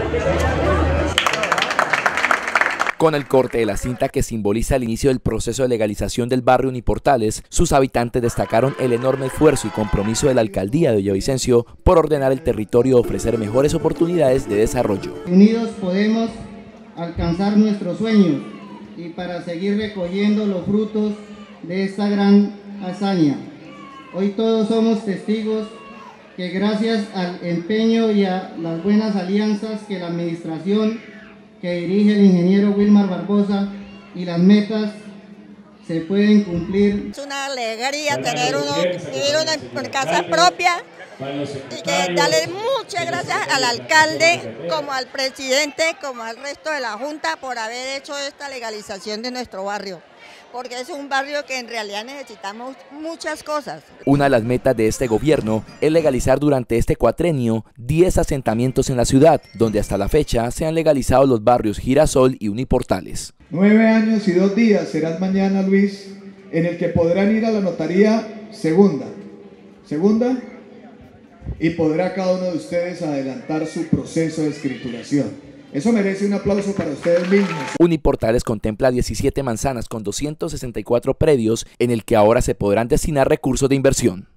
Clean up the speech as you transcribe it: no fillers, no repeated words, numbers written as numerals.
Con el corte de la cinta que simboliza el inicio del proceso de legalización del barrio Uniportales, sus habitantes destacaron el enorme esfuerzo y compromiso de la alcaldía de Villavicencio por ordenar el territorio y ofrecer mejores oportunidades de desarrollo. Unidos podemos alcanzar nuestros sueños y para seguir recogiendo los frutos de esta gran hazaña. Hoy todos somos testigos que gracias al empeño y a las buenas alianzas que la administración que dirige el ingeniero Wilmar Barbosa y las metas se pueden cumplir. Es una alegría vivir una casa propia y que darle muchas gracias al alcalde, como al presidente, como al resto de la Junta por haber hecho esta legalización de nuestro barrio, porque es un barrio que en realidad necesitamos muchas cosas. Una de las metas de este gobierno es legalizar durante este cuatrenio 10 asentamientos en la ciudad, donde hasta la fecha se han legalizado los barrios Girasol y Uniportales. 9 años y 2 días serán mañana, Luis, en el que podrán ir a la notaría segunda, y podrá cada uno de ustedes adelantar su proceso de escrituración. Eso merece un aplauso para ustedes mismos. Uniportales contempla 17 manzanas con 264 predios en el que ahora se podrán destinar recursos de inversión.